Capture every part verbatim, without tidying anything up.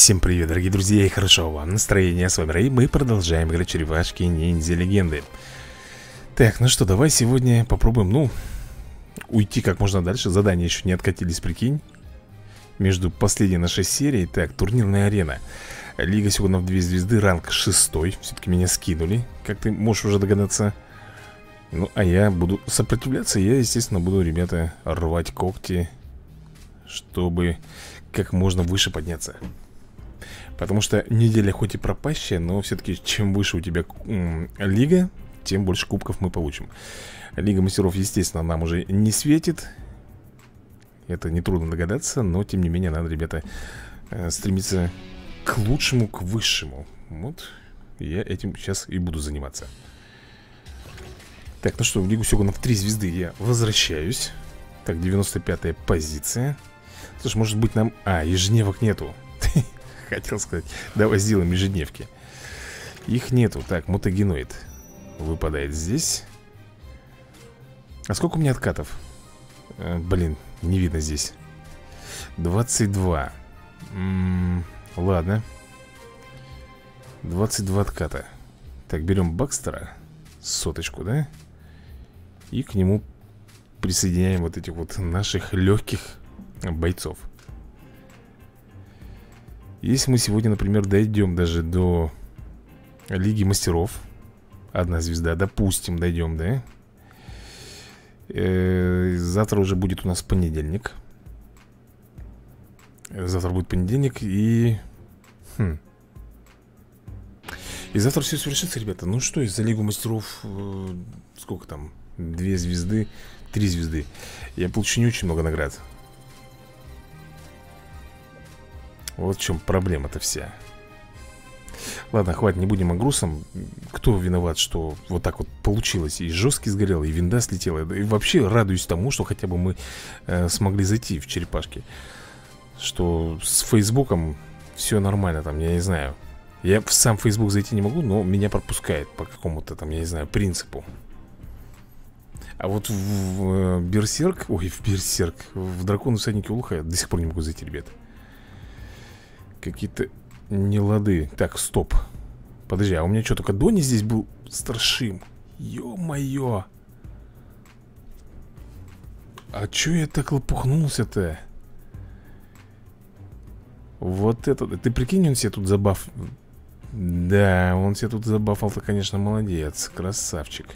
Всем привет, дорогие друзья, и хорошо вам настроение. С вами Рэй, мы продолжаем играть черепашки ниндзя легенды. Так, ну что, давай сегодня попробуем, ну, уйти как можно дальше. Задания еще не откатились, прикинь. Между последней нашей серией. Так, турнирная арена. Лига Сёгунов две звезды, ранг шестой. Все-таки меня скинули, как ты можешь уже догадаться. Ну, а я буду сопротивляться. Я, естественно, буду, ребята, рвать когти, чтобы как можно выше подняться. Потому что неделя хоть и пропащая, но все-таки чем выше у тебя м, лига, тем больше кубков мы получим. Лига мастеров, естественно, нам уже не светит. Это нетрудно догадаться, но тем не менее надо, ребята, стремиться к лучшему, к высшему. Вот я этим сейчас и буду заниматься. Так, ну что, в Лигу Сёгунов три звезды я возвращаюсь. Так, девяносто пятая позиция. Слушай, может быть нам... А, ежедневок нету. Хотел сказать, давай сделаем ежедневки. Их нету. Так, мутагеноид выпадает здесь. А сколько у меня откатов? э, Блин, не видно здесь. Двадцать два. М-м, Ладно. Двадцать два отката. Так, берем Бакстера. Соточку, да? И к нему присоединяем вот этих вот наших легких бойцов. Если мы сегодня, например, дойдем даже до Лиги мастеров, одна звезда, допустим, дойдем, да? Э-э, завтра уже будет у нас понедельник. Завтра будет понедельник и... Хм. И завтра все совершится, ребята. Ну что, из-за Лигу мастеров... Э, сколько там? Две звезды, три звезды. Я получу не очень много наград. Вот в чем проблема-то вся. Ладно, хватит, не будем о грустном. Кто виноват, что вот так вот получилось? И жесткий сгорел, и винда слетела. И вообще радуюсь тому, что хотя бы мы э, смогли зайти в черепашки. Что с Фейсбуком все нормально там, я не знаю. Я в сам Фейсбук зайти не могу, но меня пропускает по какому-то там, я не знаю, принципу. А вот в, в Берсерк, ой, в Берсерк, в Дракону всадники Улуха я до сих пор не могу зайти, ребят. Какие-то нелады. Так, стоп. Подожди, а у меня что, только Дони здесь был старшим? Ё-моё. А чё я так лопухнулся-то? Вот это... Ты прикинь, он себе тут забаф... Да, он себе тут забафал-то, конечно, молодец. Красавчик.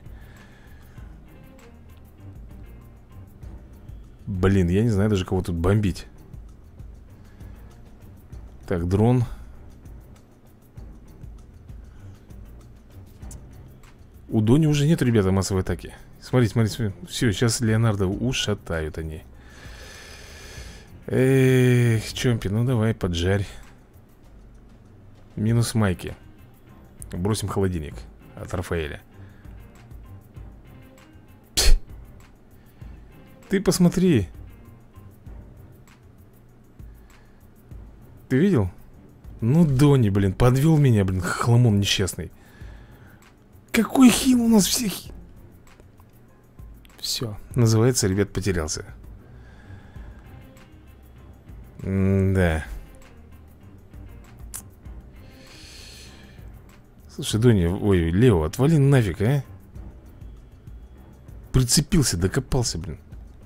Блин, я не знаю даже, кого тут бомбить. Так, дрон. У Дони уже нет, ребята, массовой атаки. Смотрите, смотрите, смотрите. Все, сейчас Леонардо ушатают они. Эх, Чомпи, ну давай, поджарь. Минус майки. Бросим холодильник от Рафаэля. Пфф. Ты посмотри. Ты видел? Ну, Дони, блин, подвел меня, блин, хламон несчастный. Какой хил у нас всех. Все, называется, ребят, потерялся. М-да. Слушай, Дони, ой, Лео, отвали нафиг, а. Прицепился, докопался, блин.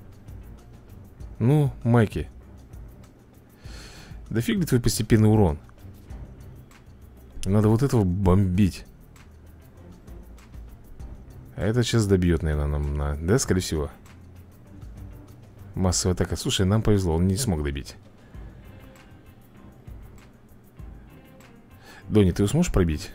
Ну, Майки. Да фиг ли твой постепенный урон. Надо вот этого бомбить. А это сейчас добьет, наверное, нам на... Да, скорее всего. Массовая атака. Слушай, нам повезло, он не смог добить. Дони, ты его сможешь пробить?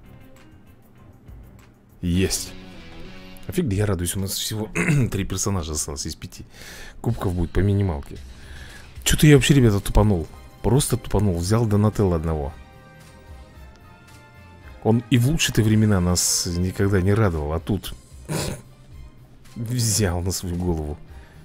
Есть. Офиг, я радуюсь, у нас всего три персонажа осталось из пяти. Кубков будет по минималке. Что-то я вообще, ребята, тупанул. Просто тупанул, взял Донателло одного. Он и в лучшие-то времена нас никогда не радовал. А тут взял на свою голову.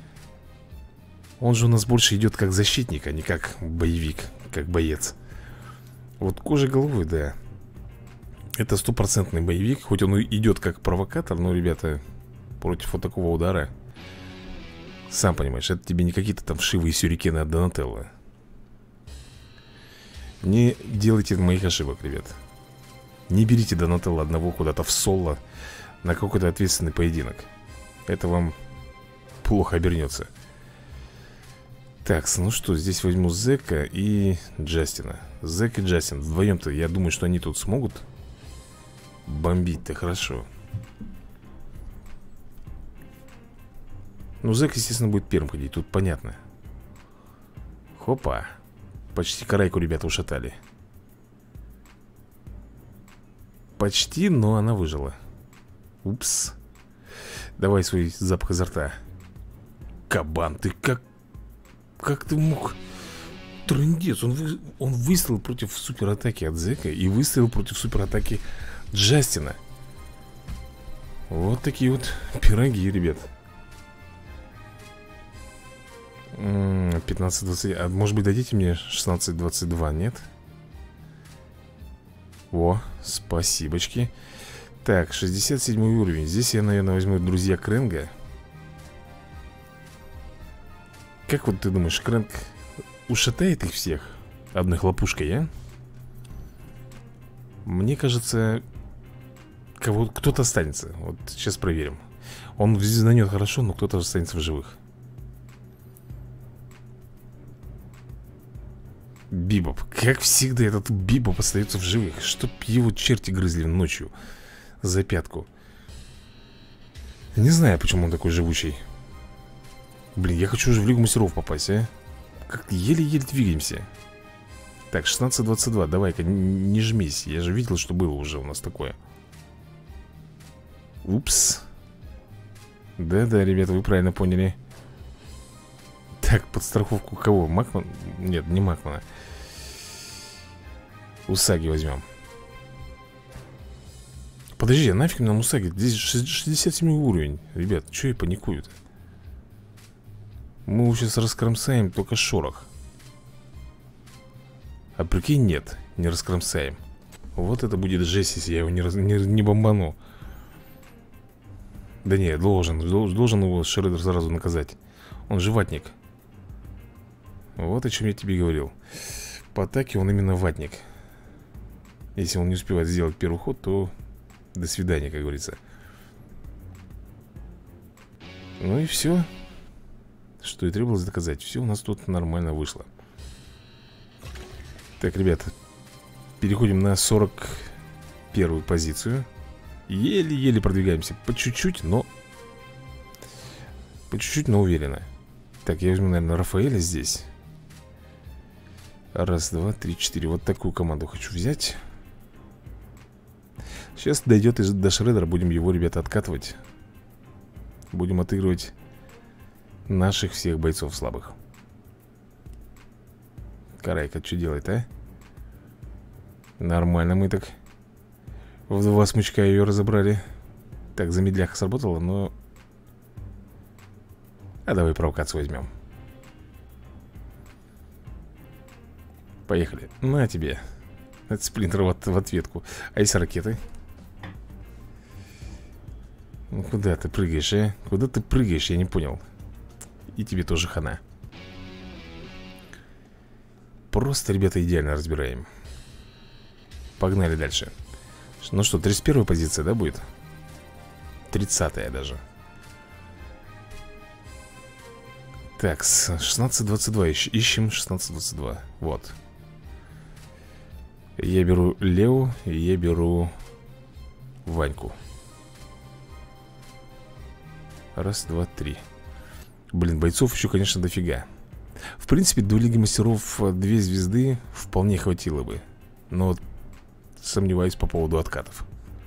Он же у нас больше идет как защитник, а не как боевик, как боец. Вот кожа головы, да. Это стопроцентный боевик. Хоть он и идет как провокатор, но, ребята, против вот такого удара, сам понимаешь, это тебе не какие-то там вшивые сюрикены от Донателло. Не делайте моих ошибок, ребят. Не берите Донателло одного куда-то в соло на какой-то ответственный поединок. Это вам плохо обернется. Так, ну что, здесь возьму Зека и Джастина. Зек и Джастин, вдвоем-то, я думаю, что они тут смогут бомбить-то хорошо. Ну, Зек, естественно, будет первым ходить, тут понятно. Хопа. Почти карайку ребята ушатали. Почти, но она выжила. Упс. Давай свой запах изо рта. Кабан, ты как... Как ты мог... Трындец, он, вы... он выстрелил против суператаки от Зека и выстрелил против суператаки Джастина. Вот такие вот пироги, ребят. пятнадцать двадцать. А может быть дадите мне шестнадцать двадцать два, нет? О, спасибочки. Так, шестьдесят седьмой уровень. Здесь я, наверное, возьму друзья Крэнга. Как вот ты думаешь, Крэнг ушатает их всех одной хлопушкой, а? Мне кажется, кого... кто-то останется. Вот сейчас проверим. Он звезданет хорошо, но кто-то останется в живых. Бибоп. Как всегда, этот Бибоп остается в живых. Чтоб его черти грызли ночью за пятку. Не знаю, почему он такой живучий. Блин, я хочу уже в Лигу Мастеров попасть, а? Как еле-еле двигаемся. Так, шестнадцать двадцать два, давай-ка, не жмись. Я же видел, что было уже у нас такое. Упс. Да-да, ребята, вы правильно поняли. Так, подстраховку кого? Макман? Нет, не Макмана. Усаги возьмем. Подожди, а нафиг нам Усаги? Здесь шестьдесят семь уровень. Ребят, что я паникую-то? Мы его сейчас раскромсаем, только шорох. А прикинь, нет, не раскромсаем. Вот это будет жесть, если я его не, раз... не, не бомбану. Да не, должен, должен его Шреддер сразу наказать. Он же ватник. Вот о чем я тебе говорил. По атаке он именно ватник. Если он не успевает сделать первый ход, то до свидания, как говорится. Ну и все. Что и требовалось доказать. Все у нас тут нормально вышло. Так, ребята, переходим на сорок первую позицию. Еле-еле продвигаемся. По чуть-чуть, но... По чуть-чуть, но уверенно. Так, я возьму, наверное, Рафаэля здесь. Раз, два, три, четыре. Вот такую команду хочу взять. Сейчас дойдет и до Шреддера. Будем его, ребята, откатывать. Будем отыгрывать наших всех бойцов слабых. Карайка, что делает, а? Нормально мы так в два смычка ее разобрали. Так, замедляха сработала, но... А давай провокацию возьмем. Поехали. На тебе. Это сплинтер в, в ответку. А если ракеты? Ну куда ты прыгаешь, а? Куда ты прыгаешь, я не понял. И тебе тоже хана. Просто, ребята, идеально разбираем. Погнали дальше. Ну что, тридцать первая позиция, да, будет? тридцатая даже. Так, шестнадцать двадцать два. Ищем шестнадцать двадцать два. Вот. Я беру Лео, и я беру Ваньку. Раз, два, три. Блин, бойцов еще, конечно, дофига. В принципе, до Лиги Мастеров две звезды вполне хватило бы. Но сомневаюсь по поводу откатов.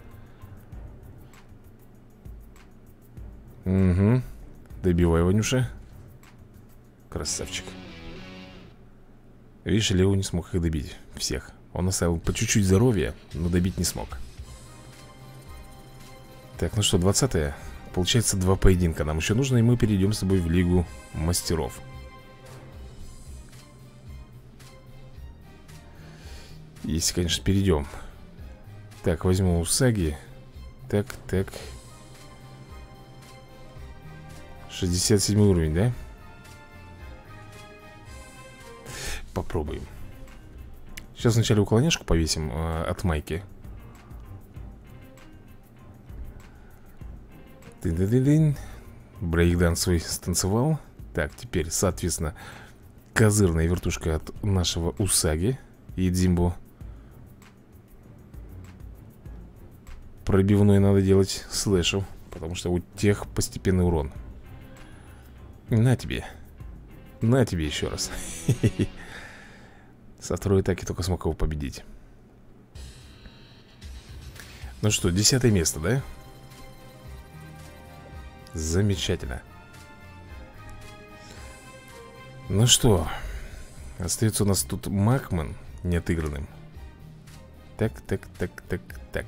Угу. Добивай, Ванюша. Красавчик. Видишь, Лео не смог их добить. Всех. Он оставил по чуть-чуть здоровья, но добить не смог. Так, ну что, двадцатая. Получается, два поединка нам еще нужно, и мы перейдем с тобой в Лигу Мастеров. Если, конечно, перейдем. Так, возьму Усаги. Так, так. шестьдесят седьмой уровень, да? Попробуем. Сейчас вначале уклоняшку повесим э, от майки. Ты-ты-ты-дынь. Брейкданс свой станцевал. Так, теперь, соответственно, козырная вертушка от нашего Усаги и Дзимбо. Пробивной надо делать слэшу, потому что у тех постепенный урон. На тебе. На тебе еще раз. Со второй атаки только смог его победить. Ну что, десятое место, да? Замечательно. Ну что, остается у нас тут Макман неотыгранным. Так, так, так, так, так.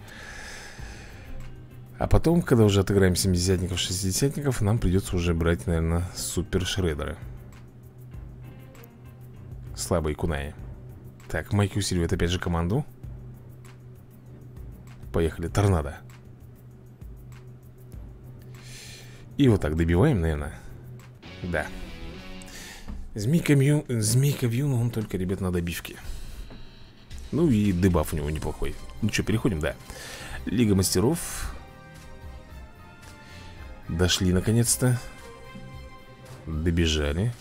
А потом, когда уже отыграем семидесятников, шестидесятников, нам придется уже брать, наверное, супер шредеры. Слабые кунаи. Так, майки усиливает опять же команду. Поехали, торнадо. И вот так добиваем, наверное. Да. Змейка Мью... Змейка Вьюн, он только, ребят, на добивке. Ну и дебаф у него неплохой. Ну что, переходим, да. Лига мастеров. Дошли наконец-то. Добежали.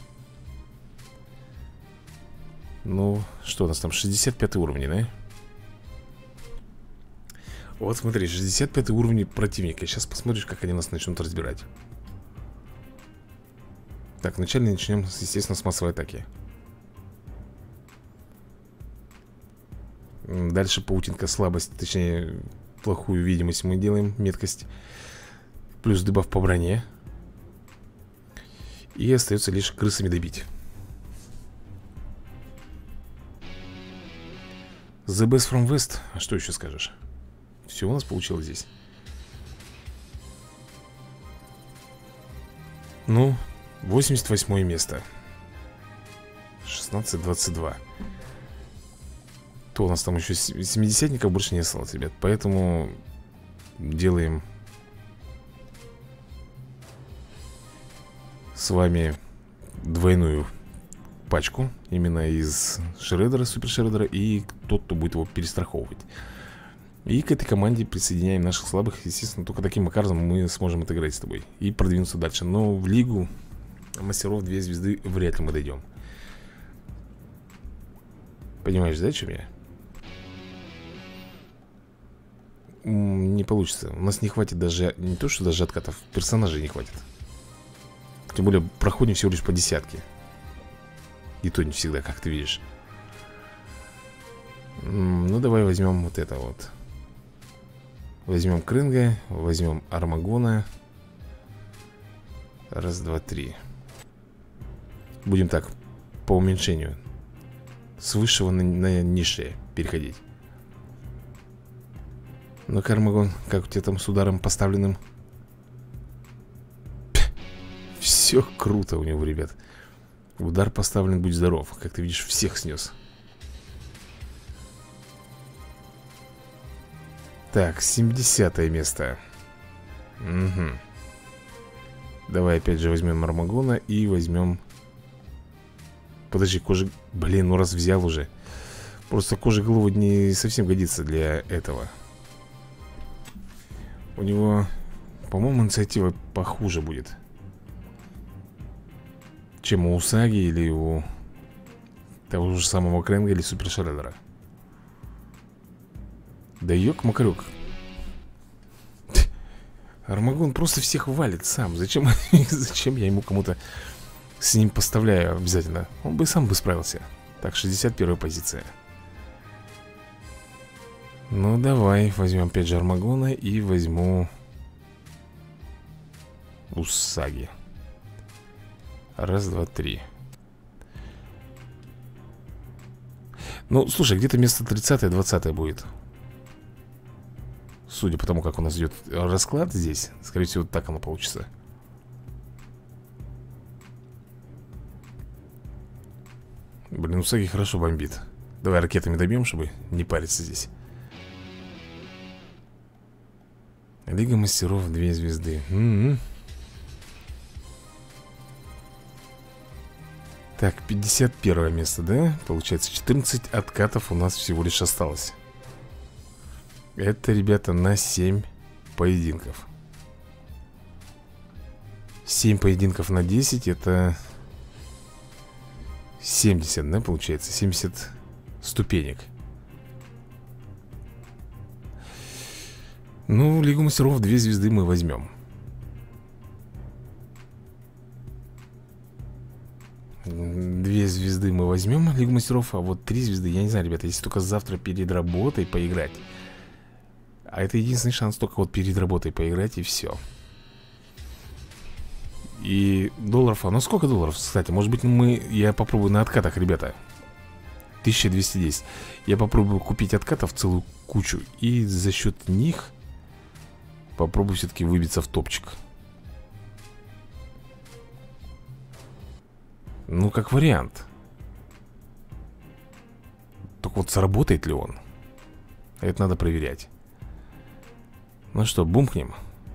Ну, что у нас там? шестьдесят пятый уровень, да? Вот смотри, шестьдесят пятый уровень противника. Сейчас посмотришь, как они нас начнут разбирать. Так, вначале начнем, естественно, с массовой атаки. Дальше паутинка, слабость, точнее, плохую видимость мы делаем, меткость. Плюс дебаф по броне. И остается лишь крысами добить. The best from west. А что еще скажешь? Все у нас получилось здесь. Ну, восемьдесят восьмое место. шестнадцать двадцать два. То у нас там еще семидесятников больше не осталось, ребят. Поэтому делаем с вами двойную пачку. Именно из шредера, супер шредера. И тот, кто будет его перестраховывать. И к этой команде присоединяем наших слабых. Естественно, только таким образом мы сможем отыграть с тобой и продвинуться дальше. Но в лигу мастеров две звезды вряд ли мы дойдем. Понимаешь, да, о чем я? Не получится. У нас не хватит даже, не то что даже откатов, персонажей не хватит. Тем более проходим всего лишь по десятке. И то не всегда, как ты видишь. Ну, давай возьмем вот это вот. Возьмем Крынга, возьмем Армагона. Раз, два, три. Будем так, по уменьшению. С высшего на, на низшее переходить. Ну-ка, Армагон, как у тебя там с ударом поставленным? Все круто у него, ребят. Удар поставлен, будь здоров. Как ты видишь, всех снес. Так, семидесятое место. Угу. Давай опять же возьмем Армагона и возьмем... Подожди, кожа... Блин, ну раз взял уже. Просто кожа головы не совсем годится для этого. У него, по-моему, инициатива похуже будет, чем у Усаги или у того же самого Кренга или Супер Шредера. Да ёк-макарёк. Армагон просто всех валит сам. Зачем, зачем я ему кому-то с ним поставляю обязательно? Он бы сам бы справился. Так, шестьдесят первая позиция. Ну давай, возьмем опять же Армагона и возьму Усаги. Раз, два, три. Ну, слушай, где-то место тридцатое, двадцатое будет. Судя по тому, как у нас идет расклад здесь. Скорее всего, так оно получится. Блин, Усаги хорошо бомбит. Давай ракетами добьем, чтобы не париться здесь. Лига мастеров, две звезды. М-м-м. Так, пятьдесят первое место, да? Получается, четырнадцать откатов у нас всего лишь осталось. Это, ребята, на семь поединков. семь поединков на десять, это семьдесят, да, получается? семьдесят ступенек. Ну, Лигу мастеров две звезды мы возьмем. Две звезды мы возьмем Лигу мастеров, а вот три звезды, я не знаю, ребята, если только завтра перед работой поиграть. А это единственный шанс только вот перед работой поиграть, и все. И долларов, а ну сколько долларов, кстати, может быть мы, я попробую на откатах, ребята. Тысяча двести десять. Я попробую купить откатов целую кучу, и за счет них попробую все-таки выбиться в топчик. Ну, как вариант. Только вот сработает ли он? Это надо проверять. Ну что, бумкнем.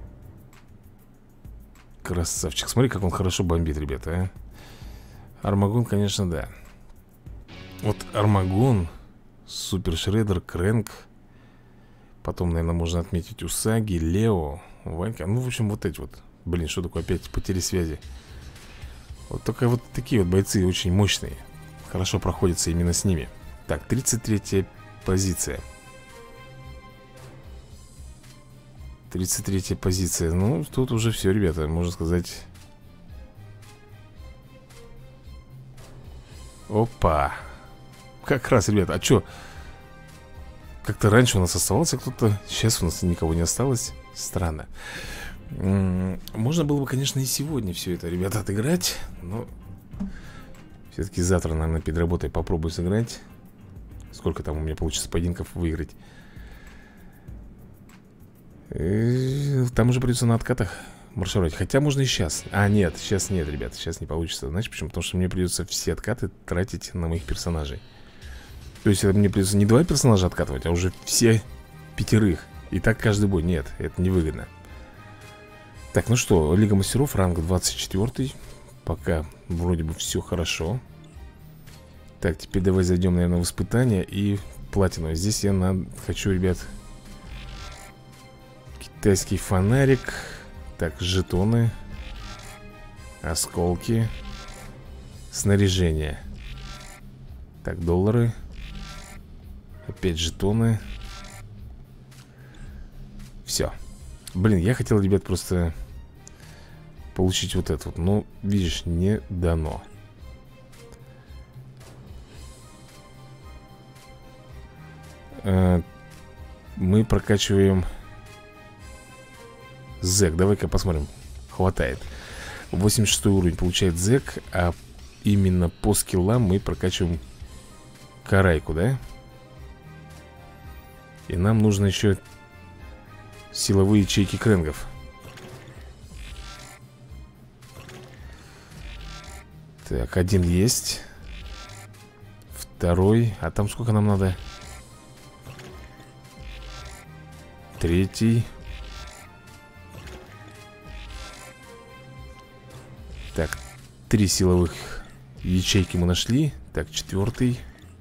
Красавчик, смотри, как он хорошо бомбит, ребята, а. Армагон, конечно, да. Вот Армагон, Супер Шреддер, Крэнк. Потом, наверное, можно отметить Усаги, Лео, Ванька. Ну, в общем, вот эти вот. Блин, что такое опять потери связи? Вот только вот такие вот бойцы очень мощные. Хорошо проходятся именно с ними. Так, тридцать третья позиция. тридцать третья позиция. Ну, тут уже все, ребята, можно сказать. Опа. Как раз, ребята, а что? Как-то раньше у нас оставался кто-то, сейчас у нас никого не осталось. Странно. Можно было бы, конечно, и сегодня все это, ребята, отыграть. Но все-таки завтра, наверное, перед работой попробую сыграть. Сколько там у меня получится поединков выиграть. И там уже придется на откатах маршировать. Хотя можно и сейчас. А, нет, сейчас нет, ребята, сейчас не получится. Знаете почему? Потому что мне придется все откаты тратить на моих персонажей. То есть мне придется не два персонажа откатывать, а уже все пятерых. И так каждый бой. Нет, это невыгодно. Так, ну что, Лига мастеров, ранг двадцать четыре. Пока вроде бы все хорошо. Так, теперь давай зайдем, наверное, в испытания и платину. Здесь я на... хочу, ребят, китайский фонарик. Так, жетоны, осколки, снаряжение. Так, доллары. Опять жетоны. Все. Блин, я хотел, ребят, просто получить вот это вот. Но, видишь, не дано. Мы прокачиваем Зэк. Давай-ка посмотрим. Хватает. восемьдесят шестой уровень получает Зэк. А именно по скиллам мы прокачиваем Карайку, да? И нам нужно еще силовые ячейки крэнгов. Так, один есть. Второй. А там сколько нам надо? Третий. Так, три силовых ячейки мы нашли. Так, четвертый.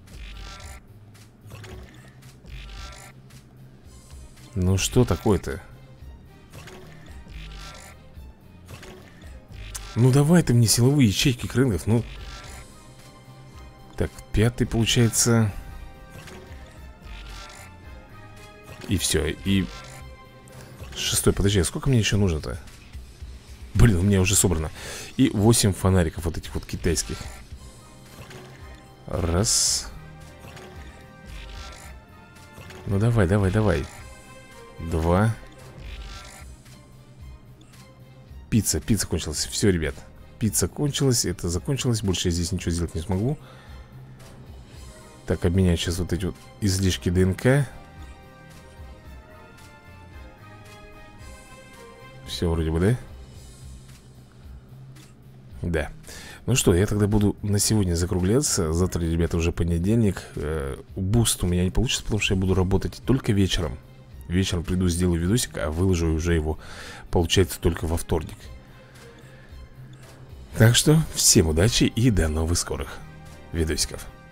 Ну что такое-то? Ну давай ты мне силовые ячейки крэнгов. Ну. Так, пятый получается. И все, и шестой, подожди, а сколько мне еще нужно-то? Блин, у меня уже собрано. И восемь фонариков вот этих вот китайских. Раз. Ну давай, давай, давай. Два. Пицца, пицца кончилась. Все, ребят, пицца кончилась, это закончилось. Больше я здесь ничего сделать не смогу. Так, обменять сейчас вот эти вот излишки ДНК. Все вроде бы, да? Да. Ну что, я тогда буду на сегодня закругляться. Завтра, ребята, уже понедельник. Буст у меня не получится, потому что я буду работать только вечером. Вечером приду, сделаю видосик, а выложу уже его, получается, только во вторник. Так что всем удачи и до новых скорых видосиков.